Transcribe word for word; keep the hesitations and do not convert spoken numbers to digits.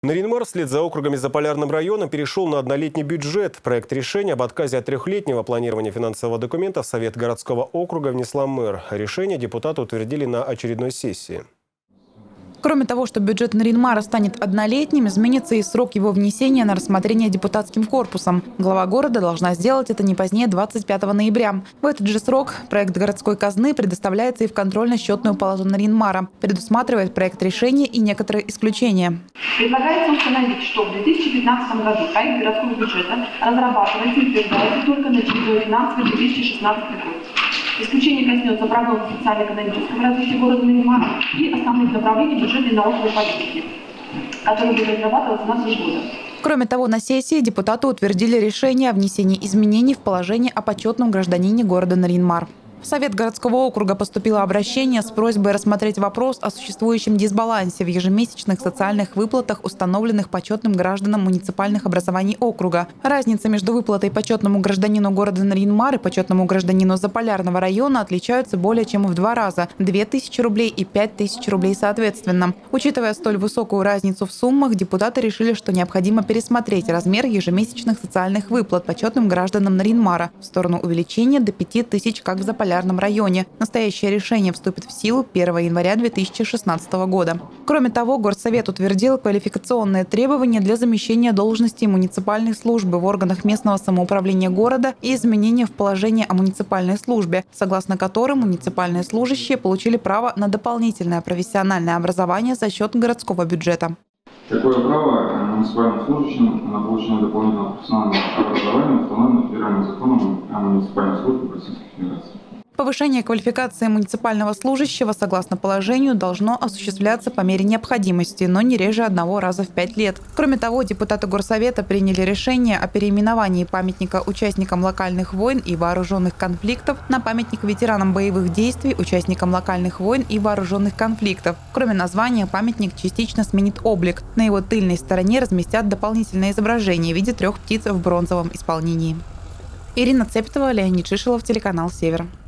Нарьян-Мар вслед за округами Заполярным районом перешел на однолетний бюджет. Проект решения об отказе от трехлетнего планирования финансового документа в Совет городского округа внесла мэр. Решение депутаты утвердили на очередной сессии. Кроме того, что бюджет Нарьян-Мара станет однолетним, изменится и срок его внесения на рассмотрение депутатским корпусом. Глава города должна сделать это не позднее двадцать пятого ноября. В этот же срок проект городской казны предоставляется и в контрольно-счетную палату Нарьян-Мара. Предусматривает проект решения и некоторые исключения. Предлагается установить, что в две тысячи пятнадцатом году проект городского бюджета разрабатывается и утверждается только на финансовый две тысячи шестнадцатый год. Исключение коснется прогноза социально-экономического развития города Нарьян-Мара и основных направлений бюджетной и налоговой политики, которые будут разрабатываться на три года. Кроме того, на сессии депутаты утвердили решение о внесении изменений в положение о почетном гражданине города Нарьян-Мар. В Совет городского округа поступило обращение с просьбой рассмотреть вопрос о существующем дисбалансе в ежемесячных социальных выплатах, установленных почетным гражданам муниципальных образований округа. Разница между выплатой почетному гражданину города Нарьян-Мар и почетному гражданину Заполярного района отличаются более чем в два раза – две тысячи рублей и пять тысяч рублей соответственно. Учитывая столь высокую разницу в суммах, депутаты решили, что необходимо пересмотреть размер ежемесячных социальных выплат почетным гражданам Нарьян-Мара в сторону увеличения до пяти тысяч, как в Заполярном районе. Настоящее решение вступит в силу первого января две тысячи шестнадцатого года. Кроме того, Горсовет утвердил квалификационные требования для замещения должностей муниципальной службы в органах местного самоуправления города и изменения в положение о муниципальной службе, согласно которым муниципальные служащие получили право на дополнительное профессиональное образование за счет городского бюджета. Такое право муниципальным служащим на получение дополнительного профессионального образования установлено федеральным законом о муниципальной службе Российской Федерации. Повышение квалификации муниципального служащего, согласно положению, должно осуществляться по мере необходимости, но не реже одного раза в пять лет. Кроме того, депутаты Горсовета приняли решение о переименовании памятника участникам локальных войн и вооруженных конфликтов на памятник ветеранам боевых действий, участникам локальных войн и вооруженных конфликтов. Кроме названия, памятник частично сменит облик. На его тыльной стороне разместят дополнительное изображение в виде трех птиц в бронзовом исполнении. Ирина Цепетова, Леонид Шишелов, телеканал «Север».